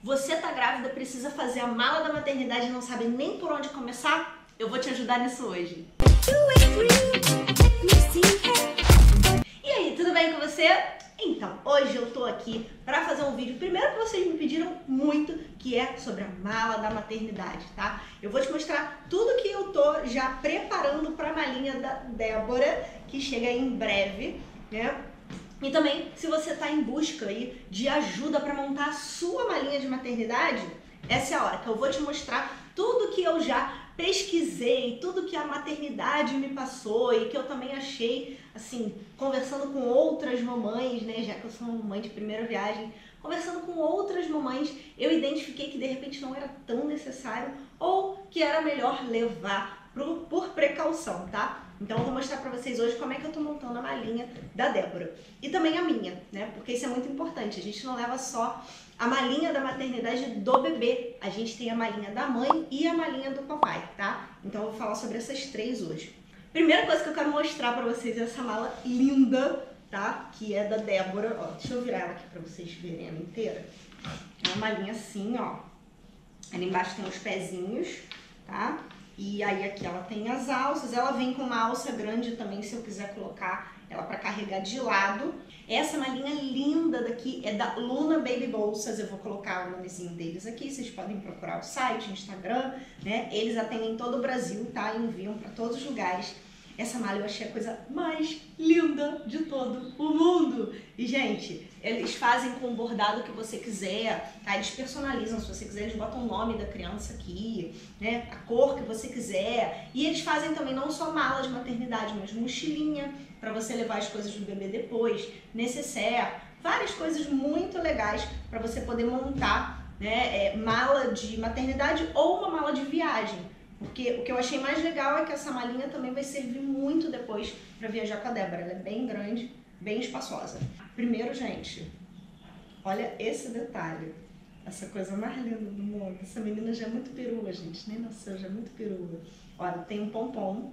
Você tá grávida, precisa fazer a mala da maternidade e não sabe nem por onde começar? Eu vou te ajudar nisso hoje. E aí, tudo bem com você? Então, hoje eu tô aqui para fazer um vídeo, primeiro que vocês me pediram muito, que é sobre a mala da maternidade, tá? Eu vou te mostrar tudo que eu tô já preparando para a malinha da Débora, que chega em breve, né? E também, se você tá em busca aí de ajuda para montar a sua malinha de maternidade, essa é a hora que eu vou te mostrar tudo que eu já pesquisei, tudo que a maternidade me passou e que eu também achei, assim, conversando com outras mamães, né, já que eu sou uma mãe de primeira viagem, conversando com outras mamães, eu identifiquei que de repente não era tão necessário ou que era melhor levar por precaução, tá? Então eu vou mostrar pra vocês hoje como é que eu tô montando a malinha da Débora. E também a minha, né? Porque isso é muito importante. A gente não leva só a malinha da maternidade do bebê. A gente tem a malinha da mãe e a malinha do papai, tá? Então eu vou falar sobre essas três hoje. Primeira coisa que eu quero mostrar pra vocês é essa mala linda, tá? Que é da Débora. Ó, deixa eu virar ela aqui pra vocês verem ela inteira. É uma malinha assim, ó. Ali embaixo tem os pezinhos, tá? E aí aqui ela tem as alças, ela vem com uma alça grande também, se eu quiser colocar ela para carregar de lado. Essa malinha linda daqui é da Luna Baby Bolsas, eu vou colocar o nomezinho deles aqui, vocês podem procurar o site, o Instagram, né? Eles atendem todo o Brasil, tá? Enviam para todos os lugares. Essa malha eu achei a coisa mais linda de todo o mundo. E, gente, eles fazem com o bordado que você quiser, tá? Eles personalizam, se você quiser, eles botam o nome da criança aqui, né? A cor que você quiser. E eles fazem também não só mala de maternidade, mas mochilinha para você levar as coisas do bebê depois, necessaire, várias coisas muito legais para você poder montar, né? Mala de maternidade ou uma mala de viagem. Porque o que eu achei mais legal é que essa malinha também vai servir muito depois para viajar com a Débora. Ela é bem grande, bem espaçosa. Primeiro, gente, olha esse detalhe. Essa coisa mais linda do mundo. Essa menina já é muito perua, gente. Nem nasceu, já é muito perua. Olha, tem um pompom,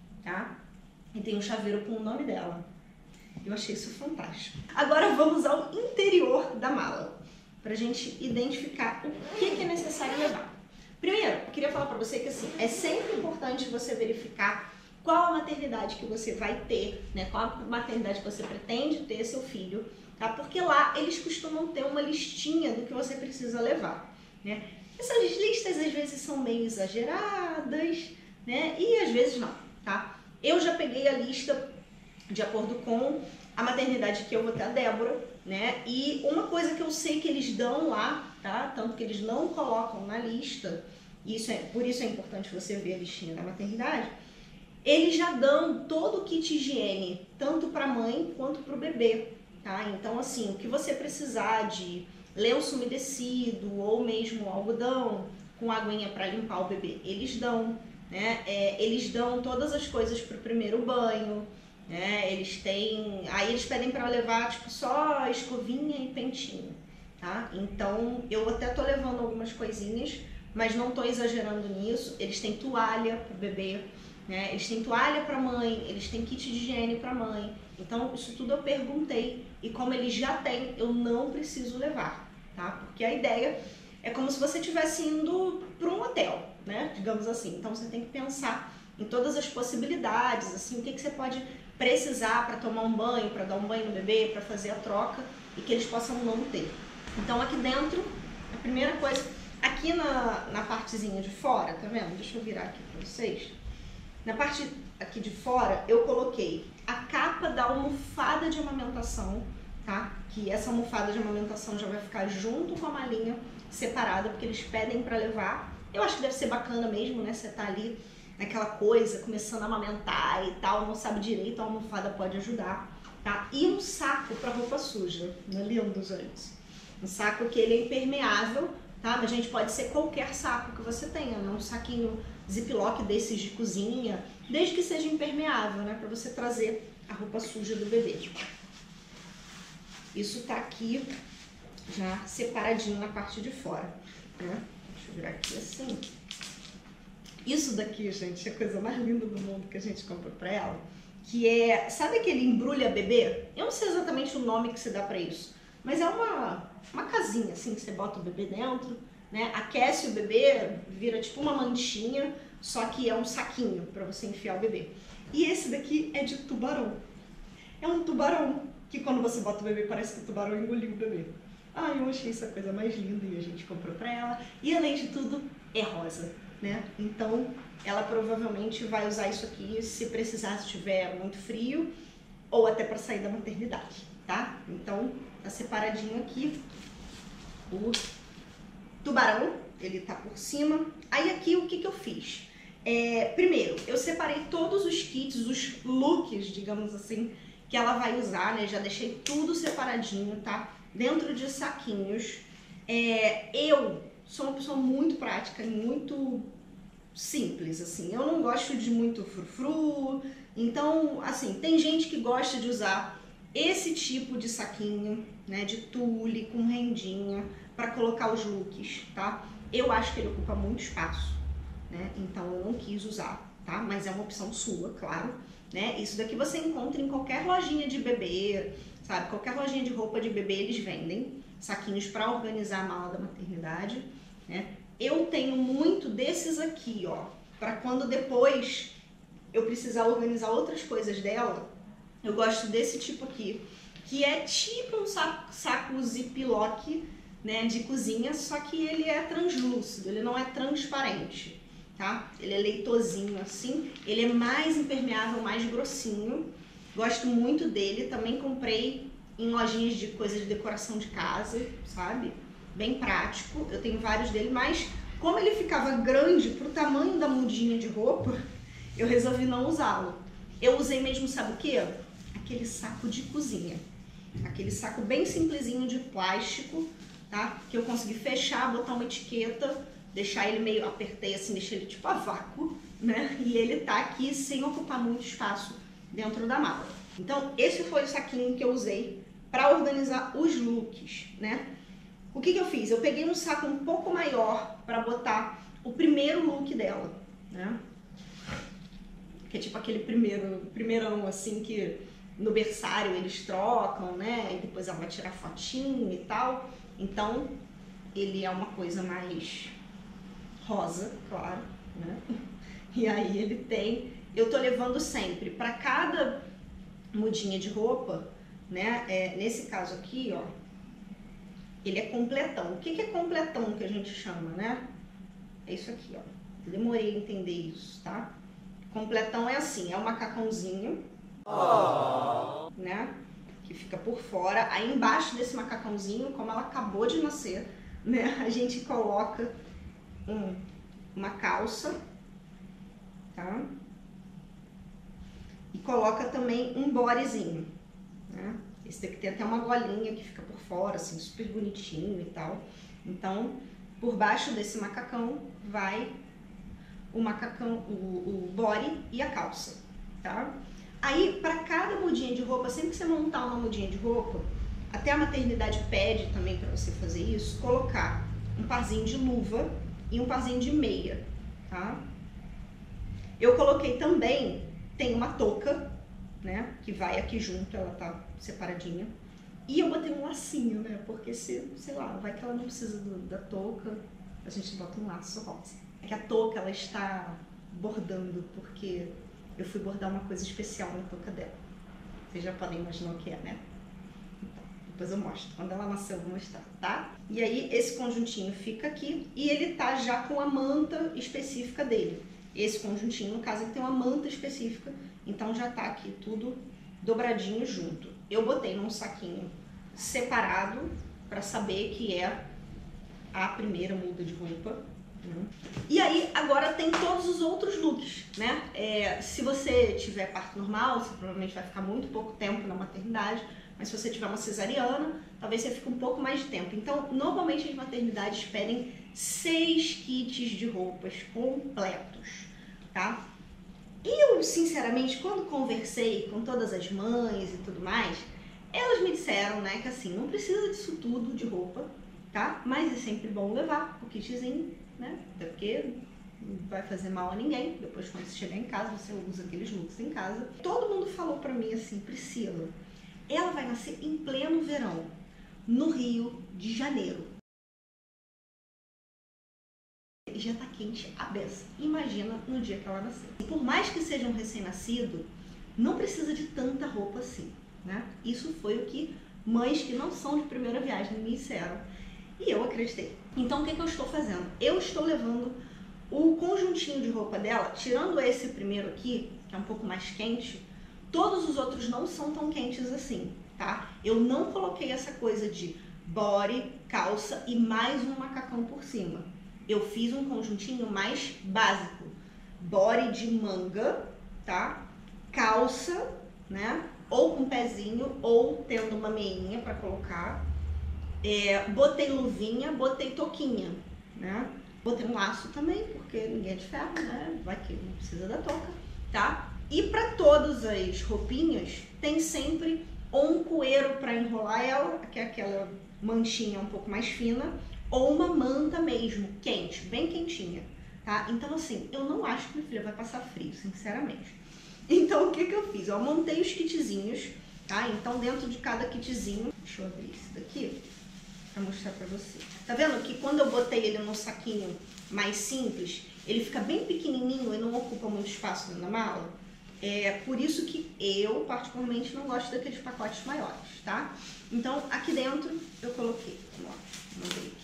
tá? E tem um chaveiro com o nome dela. Eu achei isso fantástico. Agora vamos ao interior da mala, pra gente identificar o que é necessário levar. Primeiro, eu queria falar pra você que assim, é sempre importante você verificar qual a maternidade que você vai ter, né? Qual a maternidade que você pretende ter seu filho, tá? Porque lá eles costumam ter uma listinha do que você precisa levar, né? Essas listas às vezes são meio exageradas, né? E às vezes não, tá? Eu já peguei a lista de acordo com a maternidade que eu vou ter a Débora, né? E uma coisa que eu sei que eles dão lá, tá? Tanto que eles não colocam na lista, por isso é importante você ver a listinha da maternidade, eles já dão todo o kit higiene, tanto para a mãe quanto para o bebê, tá? Então, assim, o que você precisar de lenço umedecido ou mesmo algodão com aguinha para limpar o bebê, eles dão, né? Eles dão todas as coisas para o primeiro banho, né? Eles têm, aí eles pedem para levar tipo só escovinha e pentinho, tá? Então eu até tô levando algumas coisinhas, mas não tô exagerando nisso. Eles têm toalha pro bebê, né? Eles têm toalha para mãe, eles têm kit de higiene para mãe. Então isso tudo eu perguntei e como eles já têm, eu não preciso levar, tá? Porque a ideia é como se você estivesse indo para um hotel, né? Digamos assim. Então você tem que pensar em todas as possibilidades, assim, o que você pode precisar para tomar um banho, para dar um banho no bebê, para fazer a troca e que eles possam não ter. Então aqui dentro, a primeira coisa, aqui na partezinha de fora, tá vendo? Deixa eu virar aqui para vocês. Na parte aqui de fora eu coloquei a capa da almofada de amamentação, tá? Que essa almofada de amamentação já vai ficar junto com a malinha separada, porque eles pedem para levar. Eu acho que deve ser bacana mesmo, né? Você tá ali naquela coisa, começando a amamentar e tal, não sabe direito, a almofada pode ajudar, tá? E um saco para roupa suja, não é lindo, gente? Um saco que ele é impermeável, tá? Mas, gente, pode ser qualquer saco que você tenha, né? Um saquinho ziplock desses de cozinha, desde que seja impermeável, né? Para você trazer a roupa suja do bebê. Isso tá aqui já separadinho na parte de fora, né? Deixa eu virar aqui assim. Isso daqui, gente, é a coisa mais linda do mundo que a gente compra pra ela, que é, sabe aquele embrulha bebê? Eu não sei exatamente o nome que se dá pra isso, mas é uma casinha assim que você bota o bebê dentro, né? Aquece o bebê, vira tipo uma manchinha, só que é um saquinho para você enfiar o bebê. E esse daqui é de tubarão. É um tubarão que quando você bota o bebê parece que o tubarão engoliu o bebê. Ah, eu achei essa coisa mais linda e a gente comprou pra ela. E além de tudo, é rosa, né? Então, ela provavelmente vai usar isso aqui se precisar, se tiver muito frio ou até para sair da maternidade, tá? Então, tá separadinho aqui o tubarão, ele tá por cima. Aí aqui, o que eu fiz? Primeiro, eu separei todos os kits, os looks, digamos assim, que ela vai usar, né? Já deixei tudo separadinho, tá? Dentro de saquinhos. Eu sou uma pessoa muito prática, muito simples, assim. Eu não gosto de muito frufru. Então, assim, tem gente que gosta de usar esse tipo de saquinho, né? De tule, com rendinha, para colocar os looks, tá? Eu acho que ele ocupa muito espaço, né? Então eu não quis usar, tá? Mas é uma opção sua, claro, né? Isso daqui você encontra em qualquer lojinha de bebê, sabe? Qualquer lojinha de roupa de bebê eles vendem saquinhos para organizar a mala da maternidade, né? Eu tenho muito desses aqui, ó, para quando depois eu precisar organizar outras coisas dela. Eu gosto desse tipo aqui, que é tipo um saco ziplock, né, de cozinha, só que ele é translúcido, ele não é transparente, tá? Ele é leitosinho assim, ele é mais impermeável, mais grossinho. Gosto muito dele, também comprei em lojinhas de coisas de decoração de casa, sabe? Bem prático, eu tenho vários dele, mas como ele ficava grande pro tamanho da mudinha de roupa, eu resolvi não usá-lo. Eu usei mesmo, sabe o quê? Aquele saco de cozinha, aquele saco bem simplesinho de plástico, tá? Que eu consegui fechar, botar uma etiqueta, deixar ele meio, apertei assim, deixei ele tipo a vácuo, né? E ele tá aqui sem ocupar muito espaço dentro da mala. Então, esse foi o saquinho que eu usei para organizar os looks, né? O que eu fiz? Eu peguei um saco um pouco maior para botar o look dela, né? Que é tipo aquele primeirão assim que no berçário eles trocam, né? E depois ela vai tirar fotinho e tal. Então, ele é uma coisa mais rosa, claro, né? E aí ele tem... Eu tô levando sempre para cada mudinha de roupa, né? Nesse caso aqui, ó, ele é completão. O que é completão que a gente chama, né? É isso aqui, ó. Eu demorei a entender isso, tá? Completão é assim, é um macacãozinho, né? Que fica por fora. Aí embaixo desse macacãozinho, como ela acabou de nascer, né? A gente coloca uma calça, tá? E coloca também um bodyzinho, né? Esse daqui tem até uma golinha que fica por fora, assim, super bonitinho e tal. Então, por baixo desse macacão vai o macacão, o body e a calça, tá? Aí, para cada mudinha de roupa, sempre que você montar uma mudinha de roupa, até a maternidade pede também para você fazer isso, colocar um parzinho de luva e um parzinho de meia, tá? Eu coloquei também, tem uma touca, né, que vai aqui junto, ela tá separadinha. E eu botei um lacinho, né, porque se, sei lá, vai que ela não precisa da touca, a gente bota um laço rosa. É que a touca, ela está bordando, porque eu fui bordar uma coisa especial na touca dela. Vocês já podem imaginar o que é, né? Então, depois eu mostro. Quando ela nascer eu vou mostrar, tá? E aí esse conjuntinho fica aqui e ele tá já com a manta específica dele. Esse conjuntinho, no caso, ele tem uma manta específica, então já tá aqui tudo dobradinho junto. Eu botei num saquinho separado para saber que é a primeira muda de roupa. E aí, agora tem todos os outros looks, né? Se você tiver parto normal, você provavelmente vai ficar muito pouco tempo na maternidade, mas se você tiver uma cesariana, talvez você fique um pouco mais de tempo. Então, normalmente as maternidades pedem 6 kits de roupas completos, tá? E eu, sinceramente, quando conversei com todas as mães e tudo mais, elas me disseram, né, que assim, não precisa disso tudo de roupa, tá? Mas é sempre bom levar o kitzinho, né? Até porque não vai fazer mal a ninguém. Depois, quando você chegar em casa, você usa aqueles looks em casa. Todo mundo falou pra mim assim, Priscila, ela vai nascer em pleno verão. no Rio de Janeiro. Já tá quente a beça. Imagina no dia que ela nasceu. Por mais que seja um recém-nascido, não precisa de tanta roupa assim, né? Isso foi o que mães que não são de primeira viagem me disseram. E eu acreditei. Então o que eu estou fazendo? Eu estou levando o conjuntinho de roupa dela, tirando esse primeiro aqui, que é um pouco mais quente, todos os outros não são tão quentes assim, tá? Eu não coloquei essa coisa de body, calça e mais um macacão por cima. Eu fiz um conjuntinho mais básico. Body de manga, tá? Calça, né? Ou com pezinho, ou tendo uma meinha para colocar. Botei luvinha, botei touquinha, né? Botei um laço também, porque ninguém é de ferro, né? Vai que não precisa da touca, tá? E para todas as roupinhas, tem sempre ou um coeiro para enrolar ela, que é aquela manchinha um pouco mais fina, ou uma manta mesmo, quente, bem quentinha, tá? Então, assim, eu não acho que minha filha vai passar frio, sinceramente. Então, o que eu fiz? Eu montei os kitzinhos, tá? Então, dentro de cada kitzinho, deixa eu abrir esse daqui pra mostrar pra você. Tá vendo que quando eu botei ele num saquinho mais simples, ele fica bem pequenininho e não ocupa muito espaço na mala? É por isso que eu, particularmente, não gosto daqueles pacotes maiores, tá? Então, aqui dentro eu coloquei, vamos lá, mandei aqui.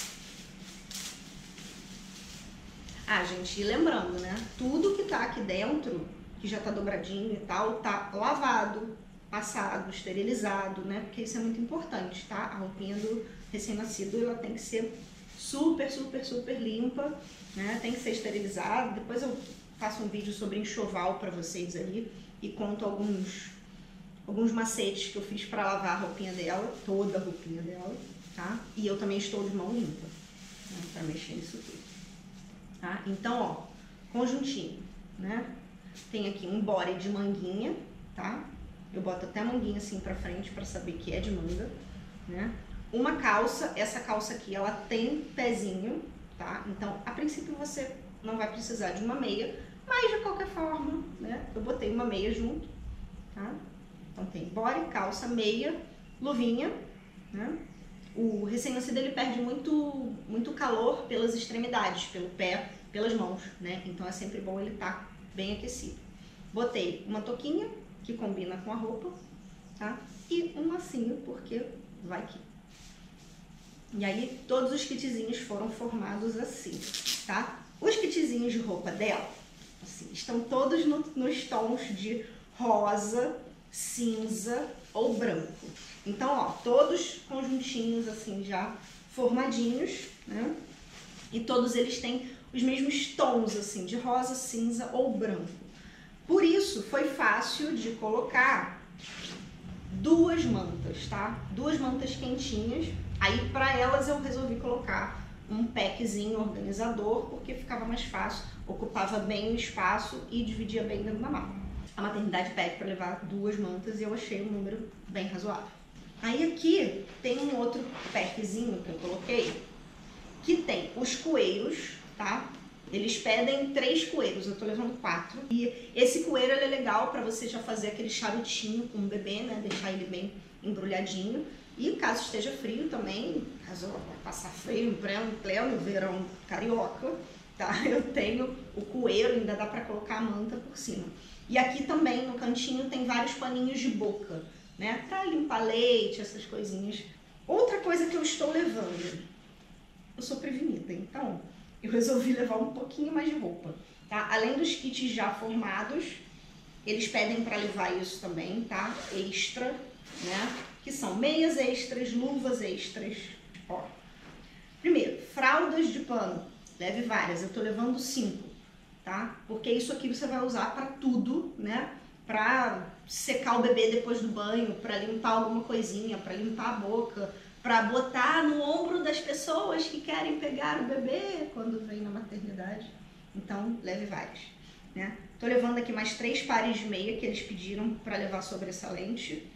Ah, gente, e lembrando, né? Tudo que tá aqui dentro, que já tá dobradinho e tal, tá lavado, passado, esterilizado, né? Porque isso é muito importante, tá? A roupinha do recém-nascido, ela tem que ser super, super, super limpa, né? Tem que ser esterilizada. Depois eu faço um vídeo sobre enxoval pra vocês ali e conto alguns macetes que eu fiz pra lavar a roupinha dela, toda a roupinha dela, tá? E eu também estou de mão limpa, né? Pra mexer nisso tudo. Tá? Então, ó, conjuntinho, né? Tem aqui um body de manguinha, tá? Eu boto até a manguinha assim pra frente pra saber que é de manga, né? Uma calça, essa calça aqui, ela tem pezinho, tá? Então, a princípio você não vai precisar de uma meia, mas de qualquer forma, né? Eu botei uma meia junto, tá? Então tem body, calça, meia, luvinha, né? O recém-nascido ele perde muito calor pelas extremidades, pelo pé, pelas mãos, né? Então é sempre bom ele estar bem aquecido. Botei uma touquinha, que combina com a roupa, tá? E um lacinho, porque vai que. E aí todos os kitzinhos foram formados assim, tá? Os kitzinhos de roupa dela, assim, estão todos nos tons de rosa, cinza ou branco. Então, ó, todos conjuntinhos assim já formadinhos, né? E todos eles têm os mesmos tons assim, de rosa, cinza ou branco. Por isso foi fácil de colocar duas mantas, tá? Duas mantas quentinhas. Aí para elas eu resolvi colocar um packzinho organizador, porque ficava mais fácil, ocupava bem o espaço e dividia bem dentro da mala. A maternidade pede para levar duas mantas e eu achei um número bem razoável. Aí aqui tem um outro packzinho que eu coloquei, que tem os coeiros, tá? Eles pedem 3 coeiros, eu tô levando 4. E esse coeiro ele é legal para você já fazer aquele charutinho com o bebê, né? Deixar ele bem embrulhadinho. E caso esteja frio também, caso vai passar frio em pleno verão carioca, tá? Eu tenho o coeiro, ainda dá para colocar a manta por cima. E aqui também no cantinho tem vários paninhos de boca, né? Pra limpar leite, essas coisinhas. Outra coisa que eu estou levando, eu sou prevenida, então eu resolvi levar um pouquinho mais de roupa, tá? Além dos kits já formados, eles pedem para levar isso também, tá? Extra, né? Que são meias extras, luvas extras, ó. Primeiro, fraldas de pano, leve várias, eu tô levando 5, tá? Porque isso aqui você vai usar para tudo, né? Para secar o bebê depois do banho, para limpar alguma coisinha, para limpar a boca, para botar no ombro das pessoas que querem pegar o bebê quando vem na maternidade. Então, leve vários, né? Tô levando aqui mais 3 pares de meia que eles pediram para levar sobressalente,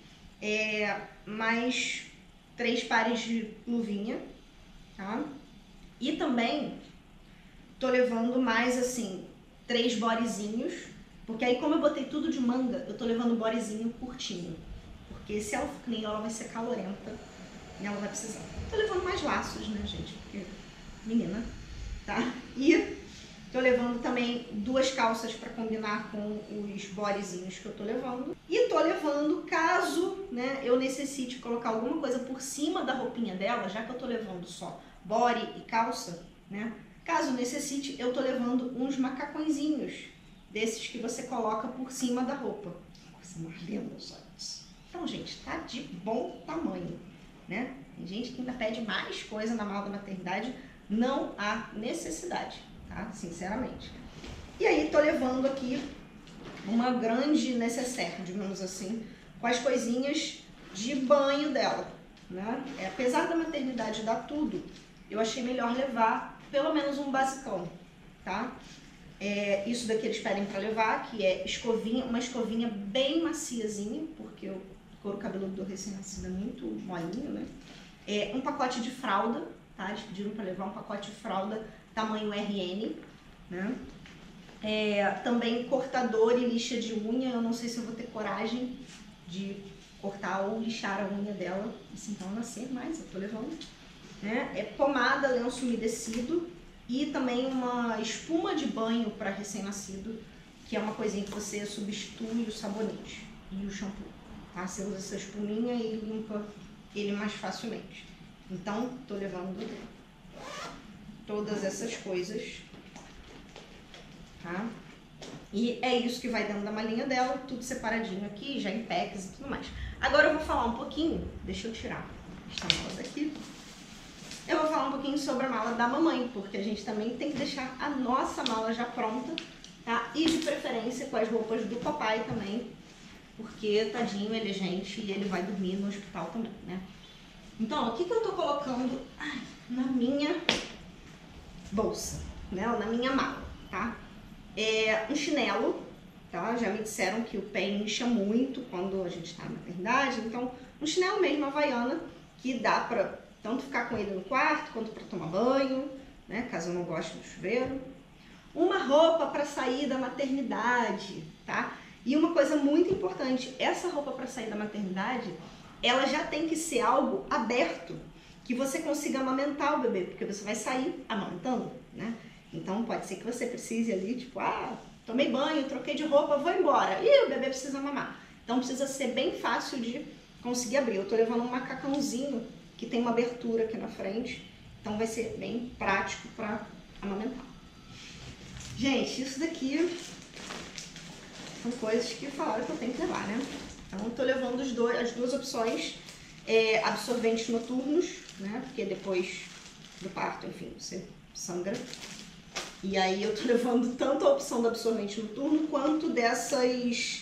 mais 3 pares de luvinha, tá? E também tô levando mais assim 3 bodyzinhos, porque aí como eu botei tudo de manga, eu tô levando bodyzinho curtinho, porque se ela for que nem ela vai ser calorenta ela vai precisar. Tô levando mais laços, né, gente? Porque menina, tá? E tô levando também 2 calças para combinar com os bodyzinhos que eu tô levando. E tô levando, caso, né, eu necessite colocar alguma coisa por cima da roupinha dela, já que eu tô levando só body e calça, né? Caso necessite, eu tô levando uns macacõezinhos, desses que você coloca por cima da roupa. Coisa mais linda, gente. Então, gente, tá de bom tamanho, né? Tem gente que ainda pede mais coisa na mala da maternidade, não há necessidade, tá? Sinceramente. E aí, tô levando aqui uma grande necessaire, digamos assim, com as coisinhas de banho dela, né? Apesar da maternidade dar tudo, eu achei melhor levar pelo menos um basicão, tá? Isso daqui eles pedem para levar, que é escovinha, uma escovinha bem maciazinha, porque o couro cabeludo do recém-nascido é muito molinho, né? Um pacote de fralda, tá? Eles pediram para levar um pacote de fralda tamanho RN, né? Também cortador e lixa de unha. Eu não sei se eu vou ter coragem de cortar ou lixar a unha dela assim que ela nascer, mas eu tô levando, né? Pomada, lenço umedecido e também uma espuma de banho para recém-nascido, que é uma coisinha que você substitui o sabonete e o shampoo, tá? Você usa essa espuminha e limpa ele mais facilmente. Então, tô levando todas essas coisas, tá? E é isso que vai dentro da malinha dela, tudo separadinho aqui, já em packs e tudo mais. Agora eu vou falar um pouquinho, deixa eu tirar esta mala daqui. Eu vou falar um pouquinho sobre a mala da mamãe, porque a gente também tem que deixar a nossa mala já pronta, tá? E de preferência com as roupas do papai também, porque tadinho, ele é gente e ele vai dormir no hospital também, né? Então, o que eu tô colocando na minha bolsa, né? Na minha mala, tá? Um chinelo, tá? Já me disseram que o pé incha muito quando a gente tá na maternidade, então um chinelo mesmo, havaiana, que dá pra tanto ficar com ele no quarto, quanto pra tomar banho, né? Caso eu não goste do chuveiro. Uma roupa pra sair da maternidade, tá? E uma coisa muito importante, essa roupa pra sair da maternidade, ela já tem que ser algo aberto, que você consiga amamentar o bebê, porque você vai sair amamentando, né? Então pode ser que você precise ali, tipo, tomei banho, troquei de roupa, vou embora. E o bebê precisa mamar. Então precisa ser bem fácil de conseguir abrir. Eu tô levando um macacãozinho que tem uma abertura aqui na frente, então vai ser bem prático para amamentar. Gente, isso daqui são coisas que falaram que eu tenho que levar, né? Então eu tô levando as duas opções, absorventes noturnos, né? Porque depois do parto, enfim, você sangra. E aí eu tô levando tanto a opção do absorvente noturno quanto dessas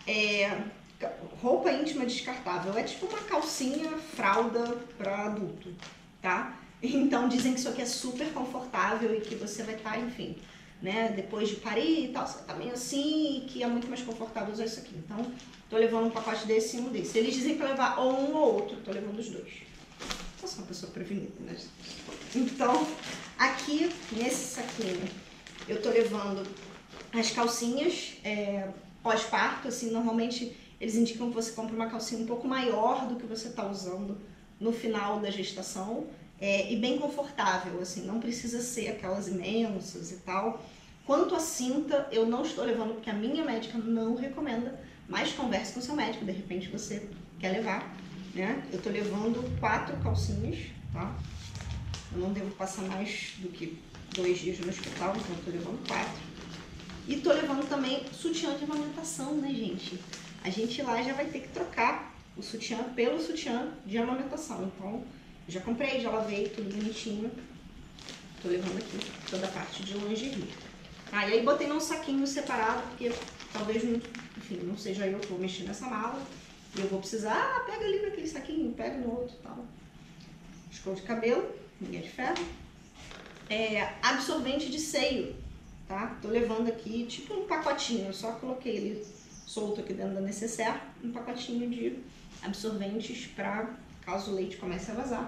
roupa íntima descartável. É tipo uma calcinha, fralda para adulto, tá? Então dizem que isso aqui é super confortável e que você vai estar, enfim, né, depois de parir e tal, você tá meio assim, e que é muito mais confortável usar isso aqui. Então, tô levando um pacote desse e um desse. Eles dizem pra levar ou um ou outro, tô levando os dois. Eu sou uma pessoa prevenida, né? Então, aqui nesse saquinho, eu tô levando as calcinhas pós-parto, assim, normalmente eles indicam que você compre uma calcinha um pouco maior do que você tá usando no final da gestação, e bem confortável, assim, não precisa ser aquelas imensas e tal. Quanto à cinta, eu não estou levando porque a minha médica não recomenda, mas converse com o seu médico, de repente você quer levar, né? Eu tô levando 4 calcinhas, tá? Eu não devo passar mais do que 2 dias no hospital, então eu tô levando 4. E tô levando também sutiã de amamentação, né, gente? A gente lá já vai ter que trocar o sutiã pelo sutiã de amamentação, então já comprei, já lavei, tudo bonitinho. Tô levando aqui toda a parte de lingerie. E aí botei num saquinho separado, porque talvez, enfim, não seja eu que vou mexer nessa mala. E eu vou precisar, pega ali naquele saquinho, pega no outro e tal. Escova de cabelo, linha de ferro. Absorvente de seio, tá? Tô levando aqui tipo um pacotinho, eu só coloquei ele solto aqui dentro da necessaire, um pacotinho de absorventes para caso o leite comece a vazar.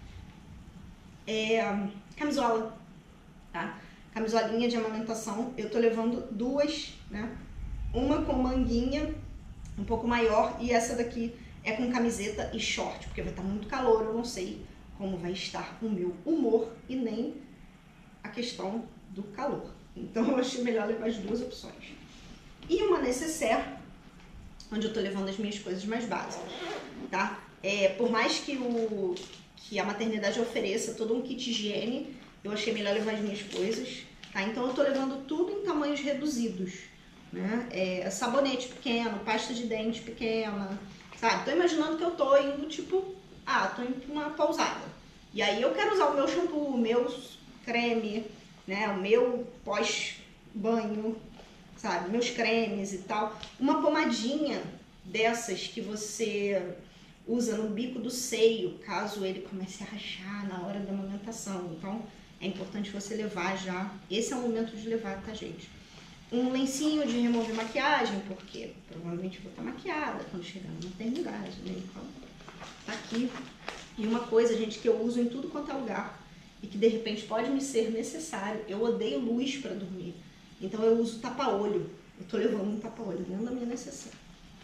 Camisola, tá? Camisolinha de amamentação, eu tô levando 2, né? Uma com manguinha um pouco maior e essa daqui é com camiseta e short, porque vai estar muito calor, eu não sei como vai estar o meu humor e nem a questão do calor. Então eu achei melhor levar as duas opções. E uma necessaire, onde eu tô levando as minhas coisas mais básicas, tá? Por mais que a maternidade ofereça todo um kit higiene, eu achei melhor levar as minhas coisas, tá? Então eu tô levando tudo em tamanhos reduzidos, né? Sabonete pequeno, pasta de dente pequena, sabe? Tô imaginando que eu tô indo tipo, tô indo pra uma pousada. E aí eu quero usar o meu shampoo, o meu creme, né? O meu pós-banho, sabe? Meus cremes e tal. Uma pomadinha dessas que você usa no bico do seio, caso ele comece a rachar na hora da amamentação. Então é importante você levar já. Esse é o momento de levar, tá, gente? Um lencinho de remover maquiagem, porque provavelmente vou estar maquiada quando chegar na maternidade, né? Então, tá aqui. E uma coisa, gente, que eu uso em tudo quanto é lugar e que de repente pode me ser necessário, eu odeio luz para dormir. Então eu uso tapa-olho. Eu tô levando um tapa-olho dentro da minha necessaire.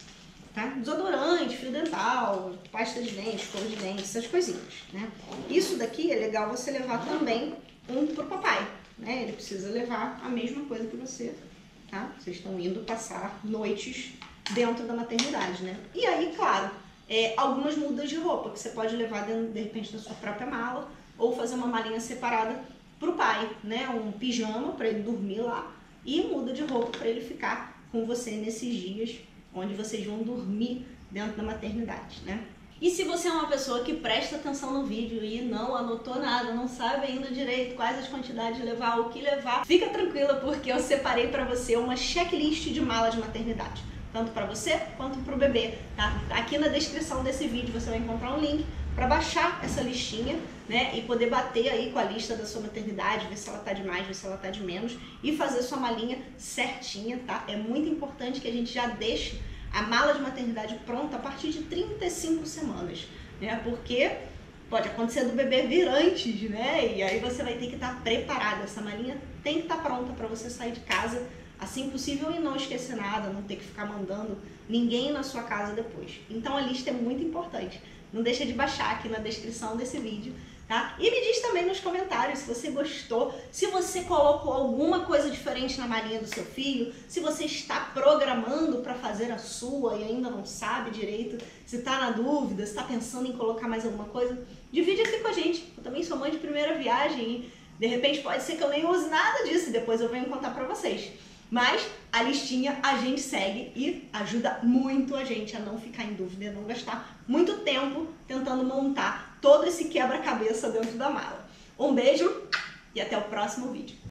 Tá? Desodorante, fio dental, pasta de dente, escova de dente, essas coisinhas, né? Isso daqui é legal você levar também pro papai, né? Ele precisa levar a mesma coisa que você, tá? Vocês estão indo passar noites dentro da maternidade, né? E aí, claro, algumas mudas de roupa que você pode levar dentro, de repente, da sua própria mala ou fazer uma malinha separada pro pai, né? Um pijama para ele dormir lá e muda de roupa para ele ficar com você nesses dias onde vocês vão dormir dentro da maternidade, né? E se você é uma pessoa que presta atenção no vídeo e não anotou nada, não sabe ainda direito quais as quantidades de levar, o que levar, fica tranquila porque eu separei para você uma checklist de mala de maternidade, tanto para você quanto para o bebê, tá? Aqui na descrição desse vídeo você vai encontrar um link para baixar essa listinha, né, e poder bater aí com a lista da sua maternidade, ver se ela tá de mais, ver se ela tá de menos e fazer sua malinha certinha, tá? É muito importante que a gente já deixe a mala de maternidade pronta a partir de 35 semanas, né? Porque pode acontecer do bebê vir antes, né? E aí você vai ter que estar preparada. Essa malinha tem que estar pronta para você sair de casa assim que possível e não esquecer nada, não ter que ficar mandando ninguém na sua casa depois. Então a lista é muito importante. Não deixa de baixar aqui na descrição desse vídeo, tá? E me diz também nos comentários se você gostou, se você colocou alguma coisa diferente na malinha do seu filho, se você está programando para fazer a sua e ainda não sabe direito, se está na dúvida, se está pensando em colocar mais alguma coisa, divide aqui com a gente. Eu também sou mãe de primeira viagem e de repente pode ser que eu nem use nada disso e depois eu venho contar para vocês. Mas a listinha a gente segue e ajuda muito a gente a não ficar em dúvida e não gastar muito tempo tentando montar todo esse quebra-cabeça dentro da mala. Um beijo e até o próximo vídeo.